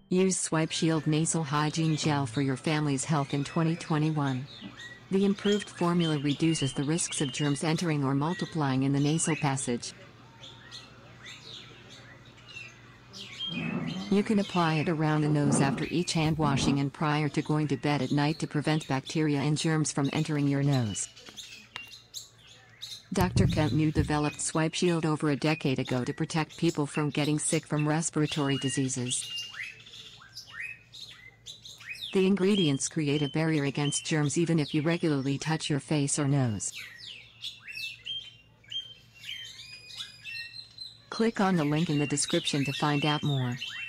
Use Swipe Shield Nasal Hygiene Gel for your family's health in 2021. The improved formula reduces the risks of germs entering or multiplying in the nasal passage. You can apply it around the nose after each hand washing and prior to going to bed at night to prevent bacteria and germs from entering your nose. Dr. Kent New developed Swipe Shield over a decade ago to protect people from getting sick from respiratory diseases. The ingredients create a barrier against germs even if you regularly touch your face or nose. Click on the link in the description to find out more.